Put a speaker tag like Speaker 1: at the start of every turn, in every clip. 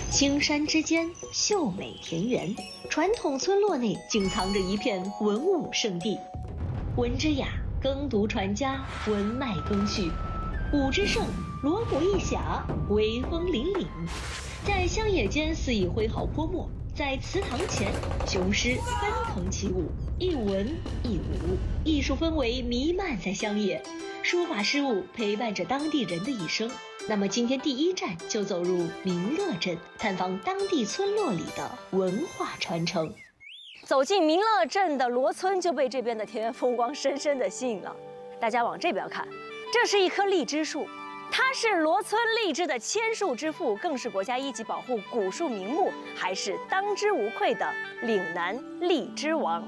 Speaker 1: 青山之间，秀美田园，传统村落内竟藏着一片文物圣地。文之雅，耕读传家，文脉更续；武之盛，锣鼓一响，威风凛凛。在乡野间肆意挥毫泼墨，在祠堂前，雄狮奔腾起舞，一文一武，艺术氛围弥漫在乡野。书法事物陪伴着当地人的一生。那么今天第一站就走入民乐镇，探访当地村落里的文化传承。
Speaker 2: 走进民乐镇的罗村，就被这边的田园风光深深地吸引了。大家往这边看，这是一棵荔枝树，它是罗村荔枝的千树之父，更是国家一级保护古树名木，还是当之无愧的岭南荔枝王。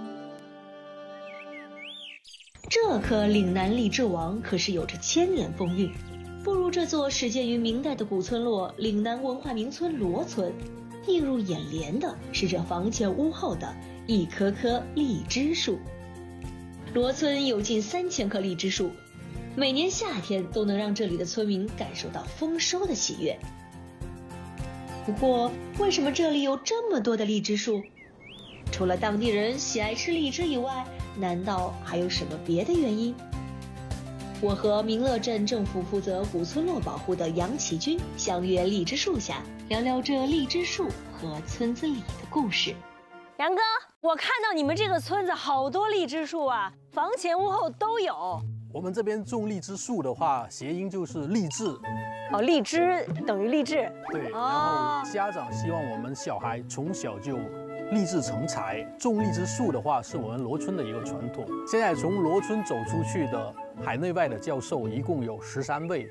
Speaker 1: 这棵岭南荔枝王可是有着千年风韵。步入这座始建于明代的古村落岭南文化名村罗村，映入眼帘的是这房前屋后的一棵棵荔枝树。罗村有近3000棵荔枝树，每年夏天都能让这里的村民感受到丰收的喜悦。不过，为什么这里有这么多的荔枝树？除了当地人喜爱吃荔枝以外，难道还有什么别的原因？我和民乐镇政府负责古村落保护的杨启军相约荔枝树下，聊聊这荔枝树和村子里的故事。
Speaker 2: 杨哥，我看到你们这个村子好多荔枝树啊，房前屋后都有。
Speaker 3: 我们这边种荔枝树的话，谐音就是励志。
Speaker 2: 哦，荔枝等于励志。
Speaker 3: 对，然后家长希望我们小孩从小就立志成才。种荔枝树的话，是我们罗村的一个传统。现在从罗村走出去的海内外的教授一共有13位。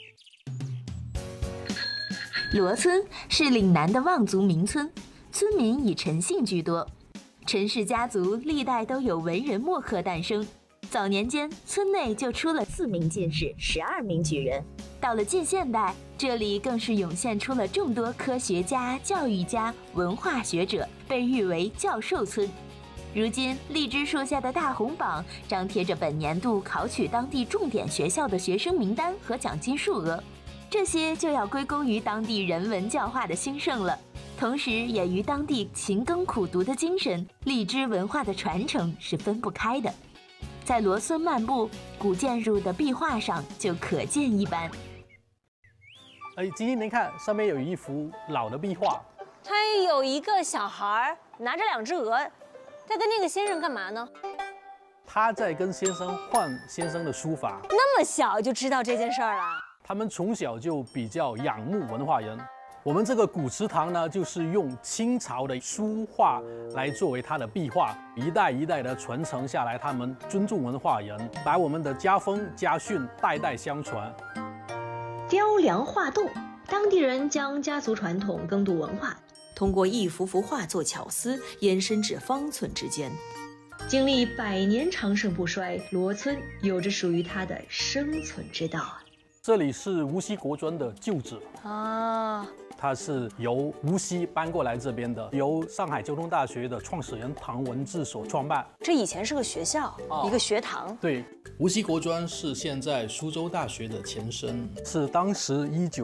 Speaker 4: 罗村是岭南的望族民村，村民以陈姓居多。陈氏家族历代都有文人墨客诞生。早年间，村内就出了4名进士、12名举人。到了近现代，这里更是涌现出了众多科学家、教育家、文化学者，被誉为教授村。如今，荔枝树下的大红榜张贴着本年度考取当地重点学校的学生名单和奖金数额，这些就要归功于当地人文教化的兴盛了，同时也与当地勤耕苦读的精神、荔枝文化的传承是分不开的。在罗村漫步，古建筑的壁画上就可见一斑。
Speaker 3: 今天您看上面有一幅老的壁画，
Speaker 2: 它有一个小孩拿着2只鹅，在跟那个先生干嘛呢？
Speaker 3: 他在跟先生换先生的书法。
Speaker 2: 那么小就知道这件事儿了？
Speaker 3: 他们从小就比较仰慕文化人。我们这个古祠堂呢，就是用清朝的书画来作为它的壁画，一代一代的传承下来。他们尊重文化人，把我们的家风家训代代相传。
Speaker 1: 雕梁画栋，当地人将家族传统耕读文化，通过一幅幅画作巧思，延伸至方寸之间。经历100年长盛不衰，罗村有着属于它的生存之道啊。
Speaker 3: 这里是无锡国专的旧址啊，它是由无锡搬过来这边的，由上海交通大学的创始人唐文治所创办。
Speaker 2: 这以前是个学校，一个学堂。
Speaker 3: 对，
Speaker 5: 无锡国专是现在苏州大学的前身，
Speaker 3: 是当时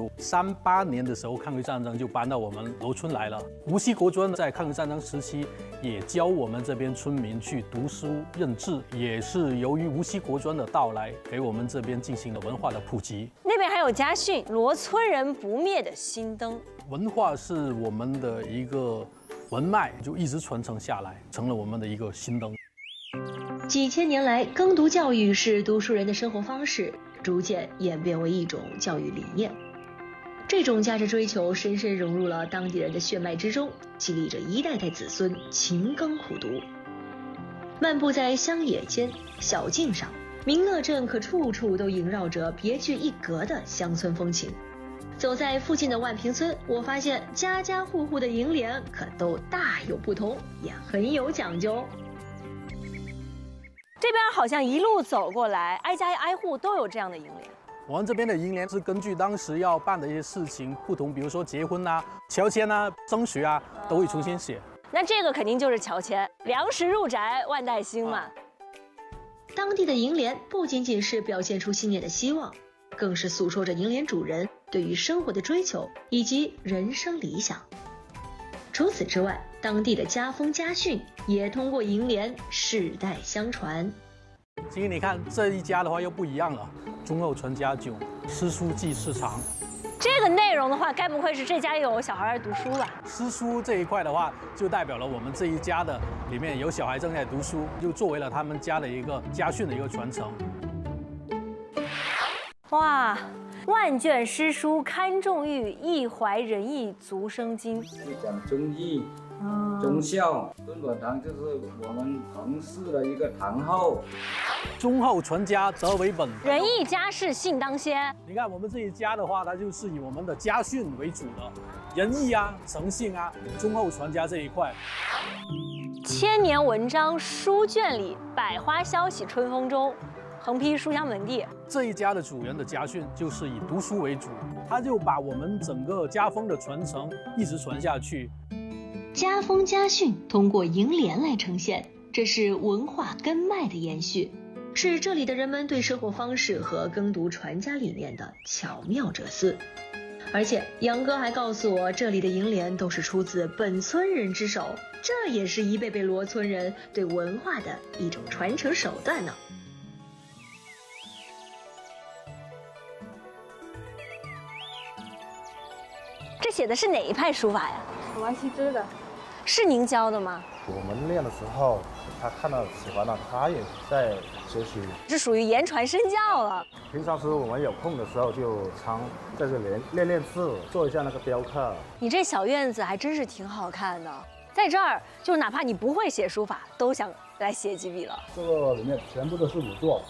Speaker 3: 1938年的时候，抗日战争就搬到我们罗村来了。无锡国专在抗日战争时期也教我们这边村民去读书认字，也是由于无锡国专的到来，给我们这边进行了文化的普及。
Speaker 2: 那边还有家训：罗村人不灭的心灯。
Speaker 3: 文化是我们的一个文脉，就一直传承下来，成了我们的一个心灯。
Speaker 1: 几千年来，耕读教育是读书人的生活方式，逐渐演变为一种教育理念。这种价值追求深深融入了当地人的血脉之中，激励着一代代子孙勤耕苦读。漫步在乡野间、小径上，民乐镇可处处都萦绕着别具一格的乡村风情。走在附近的万平村，我发现家家户户的楹联可都大有不同，也很有讲究。
Speaker 2: 这边好像一路走过来，挨家挨户都有这样的楹联。
Speaker 3: 我们这边的楹联是根据当时要办的一些事情不同，比如说结婚啊、乔迁啊、升学啊，都会重新写。
Speaker 2: 那这个肯定就是乔迁，粮食入宅，万代兴嘛。
Speaker 1: 当地的楹联不仅仅是表现出新年的希望，更是诉说着楹联主人对于生活的追求以及人生理想。除此之外，当地的家风家训也通过楹联世代相传。
Speaker 3: 其实你看这一家的话又不一样了，忠厚传家久，诗书继世长。
Speaker 2: 这个内容的话，该不会是这家有小孩读书吧？
Speaker 3: 诗书这一块的话，就代表了我们这一家的里面有小孩正在读书，就作为了他们家的一个家训的一个传承。
Speaker 2: 哇，万卷诗书堪重玉，一怀仁义足生津。
Speaker 6: 是讲忠义、忠孝。敦煌堂就是我们彭氏的一个堂号。
Speaker 3: 忠厚传家，德为本。
Speaker 2: 仁义家事信当先。
Speaker 3: 你看我们这一家的话，它就是以我们的家训为主的，仁义啊、诚信啊、忠厚传家这一块。
Speaker 2: 千年文章书卷里，百花消息春风中，横批书香门第。
Speaker 3: 这一家的主人的家训就是以读书为主，他就把我们整个家风的传承一直传下去。
Speaker 1: 家风家训通过楹联来呈现，这是文化根脉的延续，是这里的人们对生活方式和耕读传家理念的巧妙哲思。而且杨哥还告诉我，这里的楹联都是出自本村人之手，这也是一辈辈罗村人对文化的一种传承手段呢。
Speaker 2: 这写的是哪一派书法呀？
Speaker 7: 王羲之的。
Speaker 2: 是您教的吗？
Speaker 8: 我们练的时候，他看到喜欢了，他也在学习。
Speaker 2: 这属于言传身教了。
Speaker 8: 平常时我们有空的时候，就常在这里练字，做一下那个雕刻。
Speaker 2: 你这小院子还真是挺好看的，在这儿就哪怕你不会写书法，都想来写几笔了。
Speaker 8: 这个里面全部都是仵作。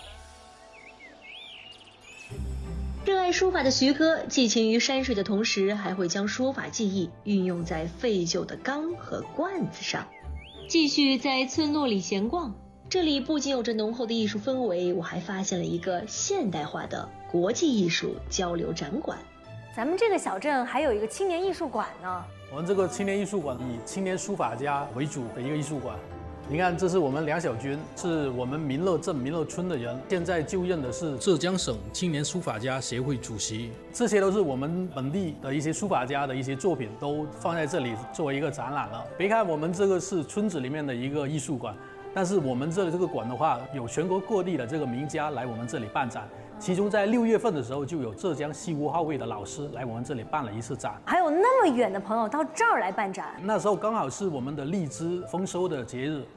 Speaker 1: 热爱书法的徐哥，寄情于山水的同时，还会将书法技艺运用在废旧的缸和罐子上。继续在村落里闲逛，这里不仅有着浓厚的艺术氛围，我还发现了一个现代化的国际艺术交流展馆。
Speaker 2: 咱们这个小镇还有一个青年艺术馆呢。
Speaker 3: 我们这个青年艺术馆以青年书法家为主的一个艺术馆。你看，这是我们梁小军，是我们民乐镇民乐村的人，现在就任的是浙江省青年书法家协会主席。这些都是我们本地的一些书法家的一些作品，都放在这里作为一个展览了。别看我们这个是村子里面的一个艺术馆，但是我们这个馆的话，有全国各地的这个名家来我们这里办展。其中在6月份的时候，就有浙江西湖号位的老师来我们这里办了一次展，
Speaker 2: 还有那么远的朋友到这儿来办展。
Speaker 3: 那时候刚好是我们的荔枝丰收的节日。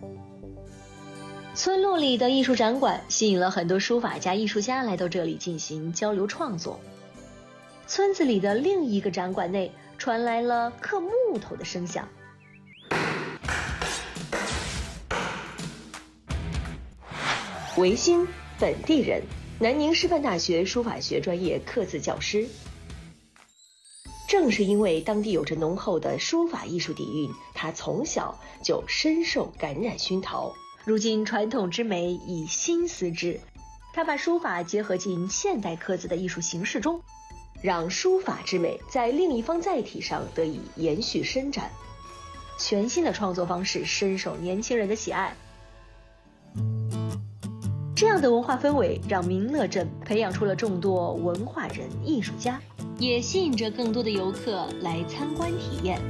Speaker 1: 村落里的艺术展馆吸引了很多书法家、艺术家来到这里进行交流创作。村子里的另一个展馆内传来了刻木头的声响。韦星，本地人，南宁师范大学书法学专业刻字教师。正是因为当地有着浓厚的书法艺术底蕴，他从小就深受感染熏陶。如今传统之美以新思之，他把书法结合进现代刻字的艺术形式中，让书法之美在另一方载体上得以延续伸展。全新的创作方式深受年轻人的喜爱。这样的文化氛围让民乐镇培养出了众多文化人、艺术家，也吸引着更多的游客来参观体验。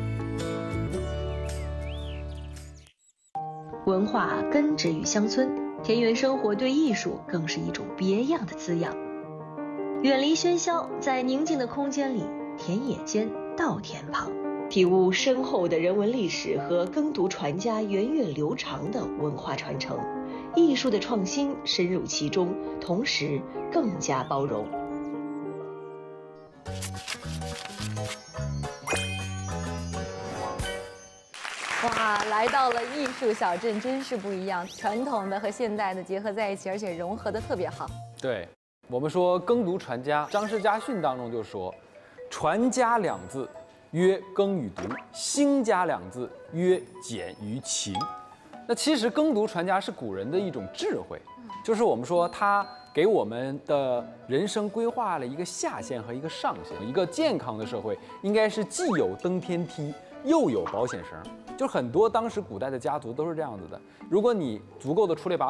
Speaker 1: 文化根植于乡村，田园生活对艺术更是一种别样的滋养。远离喧嚣，在宁静的空间里，田野间、稻田旁，体悟深厚的人文历史和耕读传家源远流长的文化传承。艺术的创新深入其中，同时更加包容。
Speaker 7: 哇，来到了艺术小镇，真是不一样，传统的和现代的结合在一起，而且融合的特别好。
Speaker 9: 对，我们说耕读传家，张氏家训当中就说，传家两字曰耕与读，兴家两字曰俭与勤。那其实耕读传家是古人的一种智慧，就是我们说它给我们的人生规划了一个下限和一个上限。一个健康的社会应该是既有登天梯，又有保险绳。就很多当时古代的家族都是这样子的，如果你足够的出类拔萃，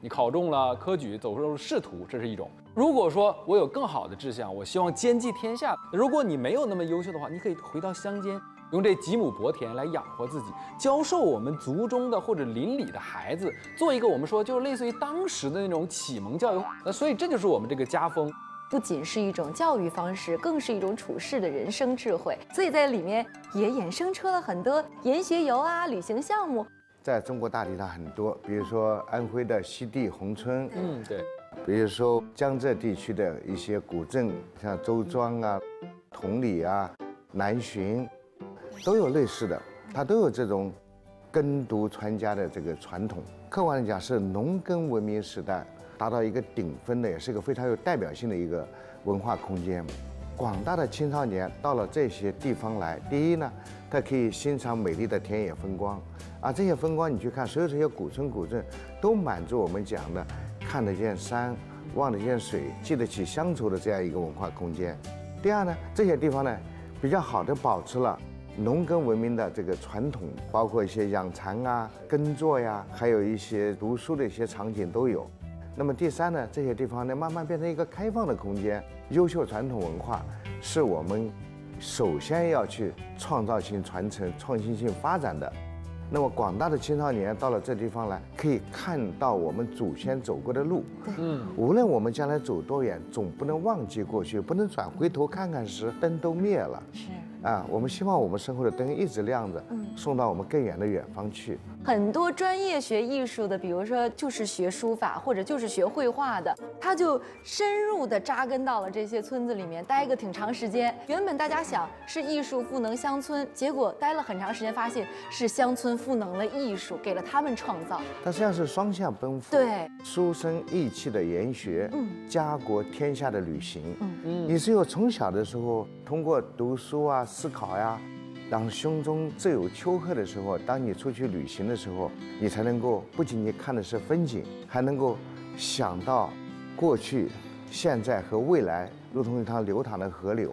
Speaker 9: 你考中了科举，走入仕途，这是一种。如果说我有更好的志向，我希望兼济天下，如果你没有那么优秀的话，你可以回到乡间，用这几亩薄田来养活自己，教授我们族中的或者邻里的孩子，做一个我们说就是类似于当时的那种启蒙教育。那所以这就是我们这个家风。
Speaker 7: 不仅是一种教育方式，更是一种处世的人生智慧。所以在里面也衍生出了很多研学游啊、旅行项目。
Speaker 10: 在中国大地上很多，比如说安徽的西递宏村，
Speaker 9: 对，
Speaker 10: 比如说江浙地区的一些古镇，像周庄啊、同里啊、南浔，都有类似的，它都有这种耕读传家的这个传统。客观的讲，是农耕文明时代达到一个顶峰的，也是一个非常有代表性的一个文化空间。广大的青少年到了这些地方来，第一呢，他可以欣赏美丽的田野风光，而这些风光你去看，所有这些古村古镇都满足我们讲的看得见山、望得见水、记得起乡愁的这样一个文化空间。第二呢，这些地方呢比较好的保持了农耕文明的这个传统，包括一些养蚕啊、耕作呀，还有一些读书的一些场景都有。那么第三呢，这些地方呢慢慢变成一个开放的空间，优秀传统文化是我们首先要去创造性传承、创新性发展的。那么广大的青少年到了这地方来，可以看到我们祖先走过的路。无论我们将来走多远，总不能忘记过去，不能转回头看看时灯都灭了。我们希望我们身后的灯一直亮着，送到我们更远的远方去。
Speaker 7: 很多专业学艺术的，比如说就是学书法或者就是学绘画的，他就深入的扎根到了这些村子里面，待个挺长时间。原本大家想是艺术赋能乡村，结果待了很长时间，发现是乡村赋能了艺术，给了他们创造。
Speaker 10: 它实际上是双向奔赴，
Speaker 7: 对，
Speaker 10: 书生意气的研学，家国天下的旅行。你只有从小的时候通过读书啊、思考呀，让胸中自有丘壑的时候，当你出去旅行的时候，你才能够不仅仅看的是风景，还能够想到过去、现在和未来，如同一条流淌的河流。